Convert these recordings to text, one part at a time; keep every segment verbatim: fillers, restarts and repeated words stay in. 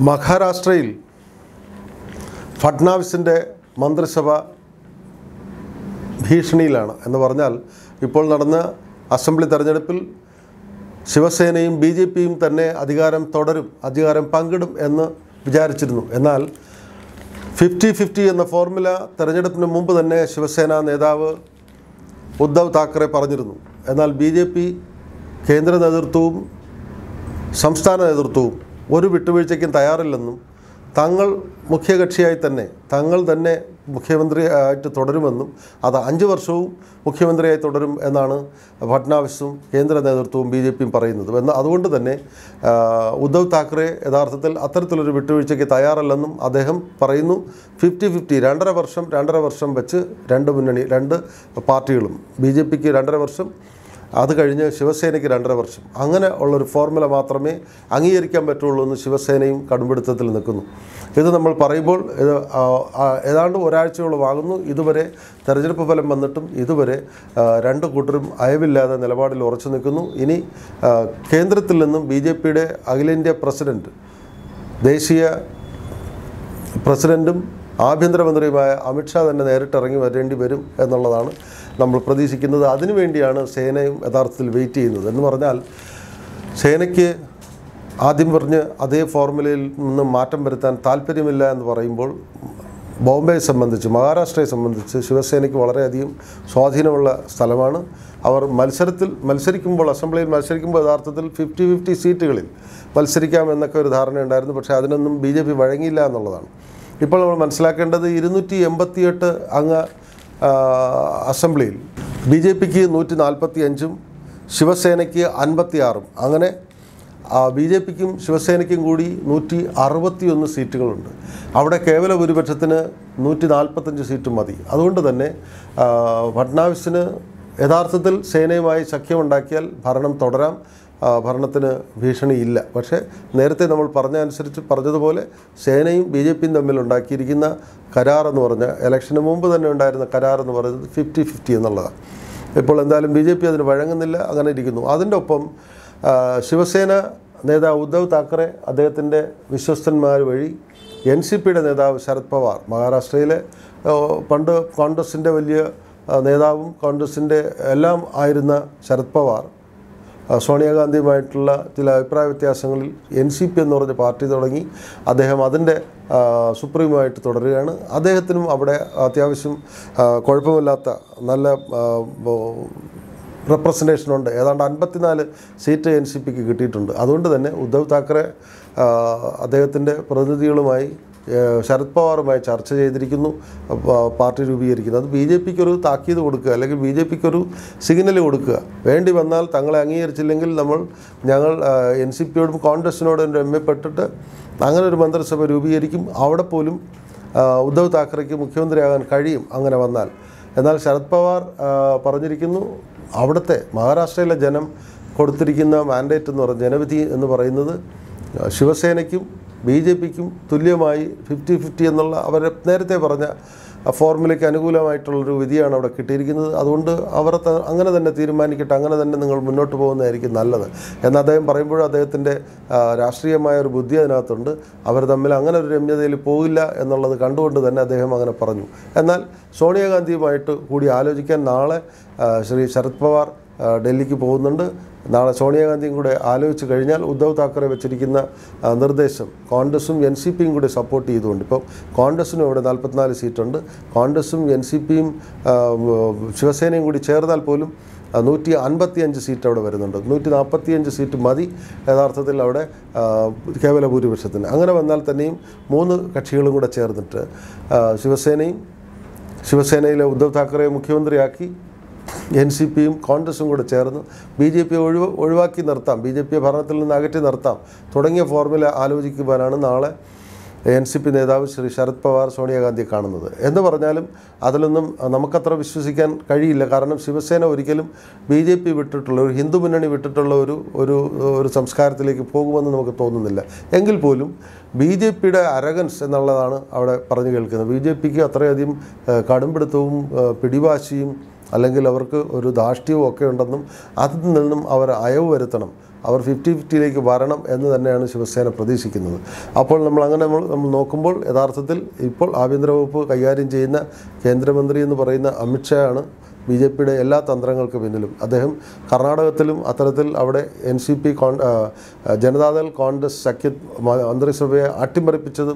മഹാരാഷ്ട്രയിൽ ഫഡ്നാവിസിൻ്റെ മന്ത്രിസഭ ഭീഷണിയിലാണ് എന്ന് പറഞ്ഞാൽ ഇപ്പോൾ നടന്ന അസംബ്ലി തെരഞ്ഞെടുപ്പിൽ ശിവസേനയും ബി ജെ പിയും തന്നെ അധികാരം തുടരും, അധികാരം പങ്കിടും എന്ന് വിചാരിച്ചിരുന്നു. എന്നാൽ ഫിഫ്റ്റി ഫിഫ്റ്റി എന്ന ഫോർമുല തെരഞ്ഞെടുപ്പിന് മുമ്പ് തന്നെ ശിവസേന നേതാവ് ഉദ്ധവ് താക്കറെ പറഞ്ഞിരുന്നു. എന്നാൽ ബി ജെ പി കേന്ദ്ര നേതൃത്വവും സംസ്ഥാന നേതൃത്വവും ഒരു വിട്ടുവീഴ്ചയ്ക്കും തയ്യാറില്ലെന്നും തങ്ങൾ മുഖ്യകക്ഷിയായി തന്നെ തങ്ങൾ തന്നെ മുഖ്യമന്ത്രിയായിട്ട് തുടരുമെന്നും അത് അഞ്ച് വർഷവും മുഖ്യമന്ത്രിയായി തുടരും എന്നാണ് ഫഡ്നാവിസും കേന്ദ്ര നേതൃത്വവും ബി ജെ പിയും പറയുന്നത്. എന്നാൽ അതുകൊണ്ട് തന്നെ ഉദ്ധവ് താക്കറെ യഥാർത്ഥത്തിൽ അത്തരത്തിലൊരു വിട്ടുവീഴ്ചയ്ക്ക് തയ്യാറല്ലെന്നും അദ്ദേഹം പറയുന്നു. ഫിഫ്റ്റി ഫിഫ്റ്റി രണ്ടര വർഷം രണ്ടര വർഷം വെച്ച് രണ്ട് മുന്നണി രണ്ട് പാർട്ടികളും ബി ജെ പിക്ക് രണ്ടര വർഷം, അത് കഴിഞ്ഞ് ശിവസേനയ്ക്ക് രണ്ടര വർഷം, അങ്ങനെ ഉള്ളൊരു ഫോർമുല മാത്രമേ അംഗീകരിക്കാൻ പറ്റുള്ളൂ എന്ന് ശിവസേനയും കടുംപിടുത്തത്തിൽ നിൽക്കുന്നു. ഇത് നമ്മൾ പറയുമ്പോൾ ഇത് ഏതാണ്ട് ഒരാഴ്ചയോളം ആകുന്നു. ഇതുവരെ തെരഞ്ഞെടുപ്പ് ഫലം വന്നിട്ടും ഇതുവരെ രണ്ട് കൂട്ടരും അയവില്ലാതെ നിലപാടിൽ ഉറച്ചു നിൽക്കുന്നു. ഇനി കേന്ദ്രത്തിൽ നിന്നും ബി ജെ പിയുടെ അഖിലേന്ത്യാ പ്രസിഡൻറ്റ്, ദേശീയ പ്രസിഡൻറ്റും ആഭ്യന്തരമന്ത്രിയുമായ അമിത്ഷാ തന്നെ നേരിട്ടിറങ്ങി വരേണ്ടി വരും എന്നുള്ളതാണ് നമ്മൾ പ്രതീക്ഷിക്കുന്നത്. അതിനുവേണ്ടിയാണ് സേനയും യഥാർത്ഥത്തിൽ വെയിറ്റ് ചെയ്യുന്നത്. എന്ന് പറഞ്ഞാൽ സേനയ്ക്ക് ആദ്യം പറഞ്ഞ് അതേ ഫോർമുലയിൽ നിന്ന് മാറ്റം വരുത്താൻ താല്പര്യമില്ല എന്ന് പറയുമ്പോൾ ബോംബെയെ സംബന്ധിച്ച്, മഹാരാഷ്ട്രയെ സംബന്ധിച്ച് ശിവസേനയ്ക്ക് വളരെയധികം സ്വാധീനമുള്ള സ്ഥലമാണ്. അവർ മത്സരത്തിൽ മത്സരിക്കുമ്പോൾ അസംബ്ലിയിൽ മത്സരിക്കുമ്പോൾ യഥാർത്ഥത്തിൽ ഫിഫ്റ്റി ഫിഫ്റ്റി സീറ്റുകളിൽ മത്സരിക്കാമെന്നൊക്കെ ഒരു ധാരണയുണ്ടായിരുന്നു. പക്ഷേ അതിനൊന്നും ബി ജെ പി വഴങ്ങിയില്ല എന്നുള്ളതാണ്. ഇപ്പോൾ നമ്മൾ മനസ്സിലാക്കേണ്ടത് ഇരുന്നൂറ്റി എൺപത്തിയെട്ട് അംഗ അസംബ്ലിയിൽ ബി ജെ പിക്ക് നൂറ്റി നാൽപ്പത്തി അഞ്ചും ശിവസേനയ്ക്ക് അൻപത്തി ആറും, അങ്ങനെ ബി ജെ പിക്കും ശിവസേനയ്ക്കും കൂടി നൂറ്റി അറുപത്തി ഒന്ന് സീറ്റുകളുണ്ട്. അവിടെ കേവല ഭൂരിപക്ഷത്തിന് നൂറ്റി നാൽപ്പത്തഞ്ച് സീറ്റ് മതി. അതുകൊണ്ട് തന്നെ ഫഡ്നാവിസിന് യഥാർത്ഥത്തിൽ സേനയുമായി സഖ്യമുണ്ടാക്കിയാൽ ഭരണം തുടരാം, ഭരണത്തിന് ഭീഷണിയില്ല. പക്ഷേ നേരത്തെ നമ്മൾ പറഞ്ഞ അനുസരിച്ച് പറഞ്ഞതുപോലെ സേനയും ബി ജെ പിയും തമ്മിൽ ഉണ്ടാക്കിയിരിക്കുന്ന കരാർ എന്ന് പറഞ്ഞാൽ ഇലക്ഷന് മുമ്പ് തന്നെ ഉണ്ടായിരുന്ന കരാർ എന്ന് പറയുന്നത് ഫിഫ്റ്റി ഫിഫ്റ്റി എന്നുള്ളതാണ്. ഇപ്പോൾ എന്തായാലും ബി ജെ പി അതിന് വഴങ്ങുന്നില്ല, അങ്ങനെ ഇരിക്കുന്നു. അതിൻ്റെ ഒപ്പം ശിവസേന നേതാവ് ഉദ്ധവ് താക്കറെ അദ്ദേഹത്തിൻ്റെ വിശ്വസ്തന്മാർ വഴി എൻ സി പിയുടെ നേതാവ് ശരത് പവാർ, മഹാരാഷ്ട്രയിലെ പണ്ട് കോൺഗ്രസിൻ്റെ വലിയ നേതാവും കോൺഗ്രസിൻ്റെ എല്ലാം ആയിരുന്ന ശരത് പവാർ സോണിയാഗാന്ധിയുമായിട്ടുള്ള ചില അഭിപ്രായ വ്യത്യാസങ്ങളിൽ എൻ സി പി എന്ന് പറഞ്ഞ പാർട്ടി തുടങ്ങി. അദ്ദേഹം അതിൻ്റെ സുപ്രീമായിട്ട് തുടരുകയാണ്. അദ്ദേഹത്തിനും അവിടെ അത്യാവശ്യം കുഴപ്പമില്ലാത്ത നല്ല റെപ്രസെൻറ്റേഷനുണ്ട്. ഏതാണ്ട് അൻപത്തിനാല് സീറ്റ് എൻ സി പിക്ക് കിട്ടിയിട്ടുണ്ട്. അതുകൊണ്ട് തന്നെ ഉദ്ധവ് താക്കറെ അദ്ദേഹത്തിൻ്റെ പ്രതിനിധികളുമായി ശരത് പവാറുമായി ചർച്ച ചെയ്തിരിക്കുന്നു പാർട്ടി രൂപീകരിക്കുന്നത്. അത് ബി ജെ പിക്കൊരു താക്കീത് കൊടുക്കുക, അല്ലെങ്കിൽ ബി ജെ പിക്കൊരു സിഗ്നൽ കൊടുക്കുക. വേണ്ടി വന്നാൽ തങ്ങളെ അംഗീകരിച്ചില്ലെങ്കിൽ നമ്മൾ ഞങ്ങൾ എൻ സി പിയോടും കോൺഗ്രസിനോടും രമ്യപ്പെട്ടിട്ട് അങ്ങനെ ഒരു മന്ത്രിസഭ രൂപീകരിക്കും. അവിടെ പോലും ഉദ്ധവ് താക്കറെയ്ക്ക് മുഖ്യമന്ത്രിയാകാൻ കഴിയും അങ്ങനെ വന്നാൽ. എന്നാൽ ശരത് പവാർ പറഞ്ഞിരിക്കുന്നു, അവിടുത്തെ മഹാരാഷ്ട്രയിലെ ജനം കൊടുത്തിരിക്കുന്ന മാൻഡേറ്റ് എന്ന് പറയുന്നത്, ജനവിധി എന്ന് പറയുന്നത് ശിവസേനയ്ക്കും ബി ജെ പിക്കും തുല്യമായി ഫിഫ്റ്റി ഫിഫ്റ്റി എന്നുള്ള അവർ നേരത്തെ പറഞ്ഞ ഫോർമുലയ്ക്ക് അനുകൂലമായിട്ടുള്ളൊരു വിധിയാണ് അവിടെ കിട്ടിയിരിക്കുന്നത്. അതുകൊണ്ട് അവർ അങ്ങനെ തന്നെ തീരുമാനിക്കട്ടെ, അങ്ങനെ തന്നെ നിങ്ങൾ മുന്നോട്ട് പോകുന്നതായിരിക്കും നല്ലത് എന്ന് അദ്ദേഹം പറയുമ്പോഴും അദ്ദേഹത്തിൻ്റെ രാഷ്ട്രീയമായ ഒരു ബുദ്ധി അതിനകത്തുണ്ട്. അവർ തമ്മിൽ അങ്ങനെ ഒരു രമ്യതയിൽ പോകില്ല എന്നുള്ളത് കണ്ടുകൊണ്ട് തന്നെ അദ്ദേഹം അങ്ങനെ പറഞ്ഞു. എന്നാൽ സോണിയാഗാന്ധിയുമായിട്ട് കൂടി ആലോചിക്കാൻ നാളെ ശ്രീ ശരത് പവാർ ഡൽഹിക്ക് പോകുന്നുണ്ട്. നാളെ സോണിയാഗാന്ധിയും കൂടെ ആലോചിച്ച് കഴിഞ്ഞാൽ ഉദ്ധവ് താക്കറെ വെച്ചിരിക്കുന്ന നിർദ്ദേശം കോൺഗ്രസും എൻ സി പിയും കൂടി സപ്പോർട്ട് ചെയ്തുകൊണ്ട്, ഇപ്പോൾ കോൺഗ്രസിനും ഇവിടെ നാൽപ്പത്തിനാല് സീറ്റുണ്ട്, കോൺഗ്രസും എൻ സി പിയും ശിവസേനയും കൂടി ചേർന്നാൽ പോലും നൂറ്റി അൻപത്തി അഞ്ച് സീറ്റ് അവിടെ വരുന്നുണ്ട്. നൂറ്റി നാൽപ്പത്തി അഞ്ച് സീറ്റ് മതി യഥാർത്ഥത്തിൽ അവിടെ കേവല ഭൂരിപക്ഷത്തിന്. അങ്ങനെ വന്നാൽ തന്നെയും മൂന്ന് കക്ഷികളും കൂടെ ചേർന്നിട്ട് ശിവസേനയും ശിവസേനയിലെ ഉദ്ധവ് താക്കറെ മുഖ്യമന്ത്രിയാക്കി എൻ സി പിയും കോൺഗ്രസും കൂടെ ചേർന്ന് ബി ജെ പിയെ ഒഴിവ് ഒഴിവാക്കി നിർത്താം, ബി ജെ പിയെ ഭരണത്തിൽ നിന്ന് അകറ്റി നിർത്താം തുടങ്ങിയ ഫോർമുല ആലോചിക്കുവാനാണ് നാളെ എൻ സി പി നേതാവ് ശ്രീ ശരത് പവാർ സോണിയാഗാന്ധിയെ കാണുന്നത്. എന്ന് പറഞ്ഞാലും അതിലൊന്നും നമുക്കത്ര വിശ്വസിക്കാൻ കഴിയില്ല. കാരണം ശിവസേന ഒരിക്കലും ബി ജെ പി വിട്ടിട്ടുള്ള ഒരു ഹിന്ദു മുന്നണി വിട്ടിട്ടുള്ള ഒരു ഒരു ഒരു സംസ്കാരത്തിലേക്ക് പോകുമെന്ന് നമുക്ക് തോന്നുന്നില്ല. എങ്കിൽ പോലും ബി ജെ പിയുടെ അരഗൻസ് എന്നുള്ളതാണ് അവിടെ പറഞ്ഞു കേൾക്കുന്നത്. ബി ജെ പിക്ക് അത്രയധികം കടുംപിടുത്തവും പിടിവാശിയും അല്ലെങ്കിൽ അവർക്ക് ഒരു ധാർഷ്ട്യവും ഒക്കെ ഉണ്ടെന്നും അതിൽ നിന്നും അവർ അയവ് വരുത്തണം, അവർ ഫിഫ്റ്റി ഫിഫ്റ്റിയിലേക്ക് വരണം എന്ന് തന്നെയാണ് ശിവസേന പ്രതീക്ഷിക്കുന്നത്. അപ്പോൾ നമ്മൾ അങ്ങനെ നമ്മൾ നമ്മൾ നോക്കുമ്പോൾ യഥാർത്ഥത്തിൽ ഇപ്പോൾ ആഭ്യന്തര വകുപ്പ് കൈകാര്യം ചെയ്യുന്ന കേന്ദ്രമന്ത്രി എന്ന് പറയുന്ന അമിത്ഷായാണ് ബി ജെ പിയുടെ എല്ലാ തന്ത്രങ്ങൾക്ക് പിന്നിലും. അദ്ദേഹം കർണാടകത്തിലും അത്തരത്തിൽ അവിടെ എൻ സി പി കോൺ ജനതാദൾ കോൺഗ്രസ് സഖ്യ മന്ത്രിസഭയെ അട്ടിമറിപ്പിച്ചതും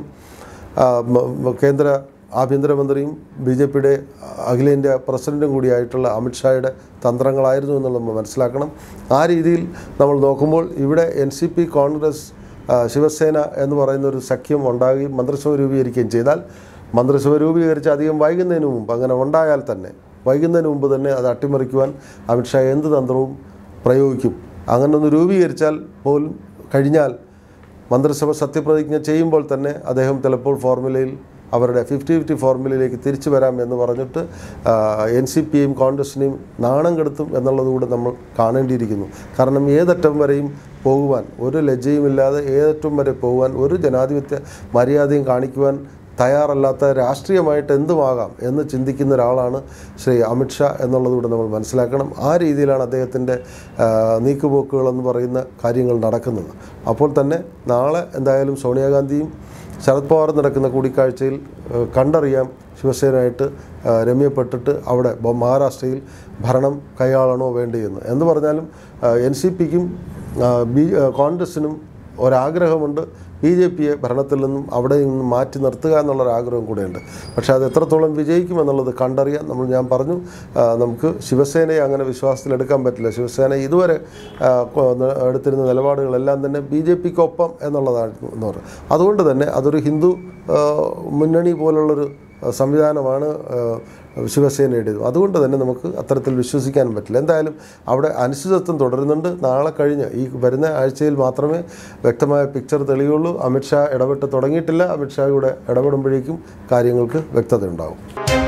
കേന്ദ്ര ആഭ്യന്തരമന്ത്രിയും ബി ജെ പിയുടെ അഖിലേന്ത്യാ പ്രസിഡൻറ്റും കൂടിയായിട്ടുള്ള അമിത്ഷായുടെ തന്ത്രങ്ങളായിരുന്നു എന്നുള്ളത് നമ്മൾ മനസ്സിലാക്കണം. ആ രീതിയിൽ നമ്മൾ നോക്കുമ്പോൾ ഇവിടെ N C P Congress Shiv Sena എന്ന് പറയുന്ന ഒരു സഖ്യം ഉണ്ടാകുകയും മന്ത്രിസഭ രൂപീകരിക്കുകയും ചെയ്താൽ, മന്ത്രിസഭ രൂപീകരിച്ച് അധികം വൈകുന്നതിന് മുമ്പ്, അങ്ങനെ ഉണ്ടായാൽ തന്നെ വൈകുന്നതിന് മുമ്പ് തന്നെ അത് അട്ടിമറിക്കുവാൻ അമിത്ഷാ എന്ത് തന്ത്രവും പ്രയോഗിക്കും. അങ്ങനെ ഒന്ന് രൂപീകരിച്ചാൽ പോലും കഴിഞ്ഞാൽ മന്ത്രിസഭ സത്യപ്രതിജ്ഞ ചെയ്യുമ്പോൾ തന്നെ അദ്ദേഹം ചിലപ്പോൾ ഫോർമുലയിൽ അവരുടെ ഫിഫ്റ്റി ഫിഫ്റ്റി ഫോർമുലയിലേക്ക് തിരിച്ചു വരാം എന്ന് പറഞ്ഞിട്ട് എൻ സി പിയെയും കോൺഗ്രസിനെയും നാണം കെടുത്തും എന്നുള്ളതുകൂടെ നമ്മൾ കാണേണ്ടിയിരിക്കുന്നു. കാരണം ഏതറ്റം വരെയും പോകുവാൻ, ഒരു ലജ്ജയുമില്ലാതെ ഏതറ്റം വരെ പോകുവാൻ, ഒരു ജനാധിപത്യ മര്യാദയും കാണിക്കുവാൻ തയ്യാറല്ലാത്ത, രാഷ്ട്രീയമായിട്ട് എന്തുമാകാം എന്ന് ചിന്തിക്കുന്ന ഒരാളാണ് ശ്രീ അമിത്ഷാ എന്നുള്ളതുകൂടെ നമ്മൾ മനസ്സിലാക്കണം. ആ രീതിയിലാണ് അദ്ദേഹത്തിൻ്റെ നീക്കുപോക്കുകളെന്ന് പറയുന്ന കാര്യങ്ങൾ നടക്കുന്നത്. അപ്പോൾ തന്നെ നാളെ എന്തായാലും സോണിയാഗാന്ധിയും ശരത് പവാറും നടക്കുന്ന കൂടിക്കാഴ്ചയിൽ കണ്ടറിയാം ശിവസേനയായിട്ട് രമ്യപ്പെട്ടിട്ട് അവിടെ മഹാരാഷ്ട്രയിൽ ഭരണം കൈയാളണോ വേണ്ടിയെന്ന്. എന്ന് പറഞ്ഞാലും എൻ സി പിക്കും ബി കോൺഗ്രസിനും ഒരാഗ്രഹമുണ്ട് ബി ജെ പിയെ ഭരണത്തിൽ നിന്നും അവിടെ നിന്നും മാറ്റി നിർത്തുക എന്നുള്ളൊരാഗ്രഹം കൂടെയുണ്ട്. പക്ഷേ അത് എത്രത്തോളം വിജയിക്കുമെന്നുള്ളത് കണ്ടറിയാൻ നമ്മൾ ഞാൻ പറഞ്ഞു, നമുക്ക് ശിവസേനയെ അങ്ങനെ വിശ്വാസത്തിലെടുക്കാൻ പറ്റില്ല. ശിവസേന ഇതുവരെ എടുത്തിരുന്ന നിലപാടുകളെല്ലാം തന്നെ ബി ജെ പിക്കൊപ്പം എന്നുള്ളതാണ് എന്ന് പറയുന്നത്. അതുകൊണ്ട് തന്നെ അതൊരു ഹിന്ദു മുന്നണി പോലുള്ളൊരു സംവിധാനമാണ് ശിവസേനയുടേത്. അതുകൊണ്ട് തന്നെ നമുക്ക് അത്തരത്തിൽ വിശ്വസിക്കാനും പറ്റില്ല. എന്തായാലും അവിടെ അനിശ്ചിതത്വം തുടരുന്നുണ്ട്. നാളെ കഴിഞ്ഞ് ഈ വരുന്ന ആഴ്ചയിൽ മാത്രമേ വ്യക്തമായ പിക്ചർ തെളിയുള്ളൂ. അമിത്ഷാ ഇടപെട്ട് തുടങ്ങിയിട്ടില്ല. അമിത്ഷാ കൂടെ ഇടപെടുമ്പോഴേക്കും കാര്യങ്ങൾക്ക് വ്യക്തത ഉണ്ടാകും.